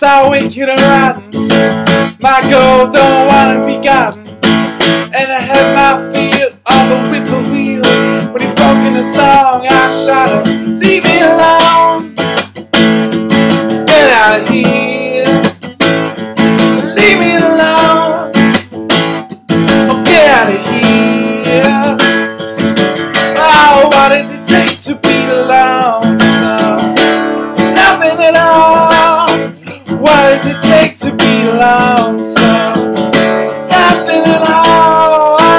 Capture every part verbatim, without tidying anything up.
thoughts are wicked and rotten. My goal don't wanna be gotten. And I had my feel of a whippoorwill. When he broke in the song, I shot her, leave me alone. Get out of here, leave me alone. Oh, get out of here. Oh, what does it take to be lonesome? Nothing at all. What does it take to be lonesome? Nothing at all.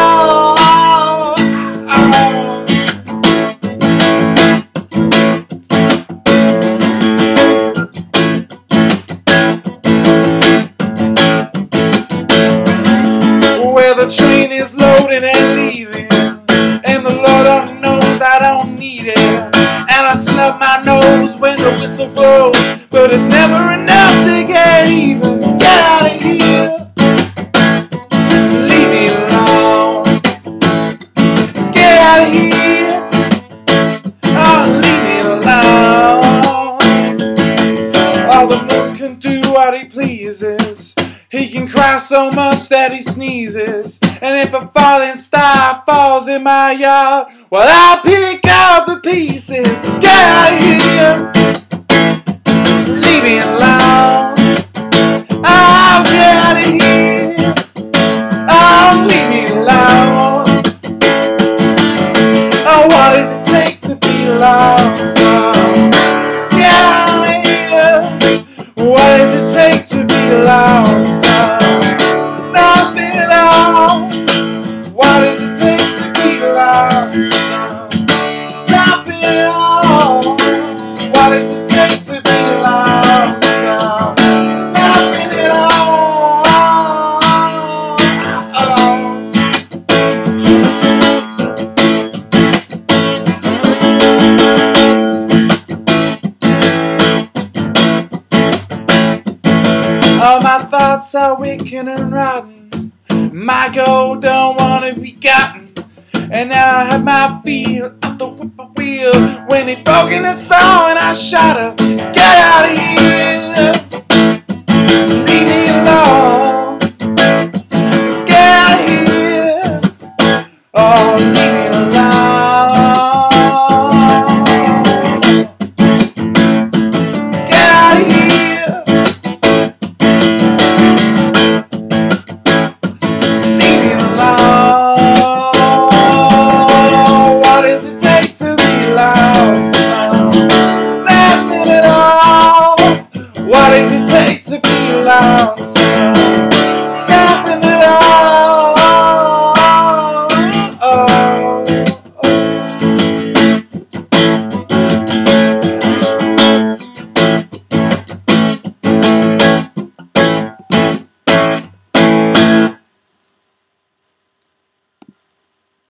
Where the train is loading and leaving, and the Lord only knows I don't need it. And I snub my nose when the whistle blows, but it's never enough to get even. Get out of here, leave me alone. Get out of here, oh, leave me alone. Oh, the moon can do what he pleases. He can cry so much that he sneezes. And if a falling star falls in my yard, well, I'll pick up the pieces. Get out of here, leave me alone. Oh, get out of here, oh, leave me alone. Oh, what does it take to be lonesome? Get out of here. What does it take to be lonesome? Nothing at all. What does it take to be lonesome? Nothing at all. What does it take to be lonesome? Nothing at all. Oh, my thoughts are wicked and rotten. My goal don't wanna be gotten. And now I have my feel of the whippoorwill. When he broke in the song and I shot her. Get out of here, leave me alone. Get out of here, oh, leave me